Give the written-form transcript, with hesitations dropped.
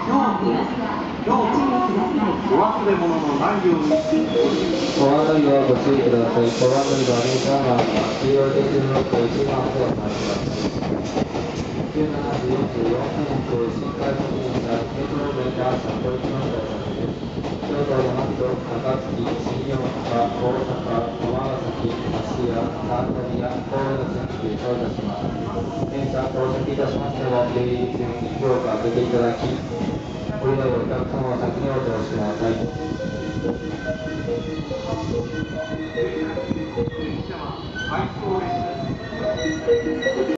お忘れ物のないように。 ご案内はご注意ください。ご案内は電車が黄色い電車の1番でお願いします。17時44分新快速電車メトロ電車札幌行きの到着です。京都、大和、高槻、新大阪、大阪、尼崎、芦屋、三宮、神戸の線で到着します。電車到着いたしましては、出入り口に強化開けていただき、降りないお客様は先にお通しください。 電車は回送列車です。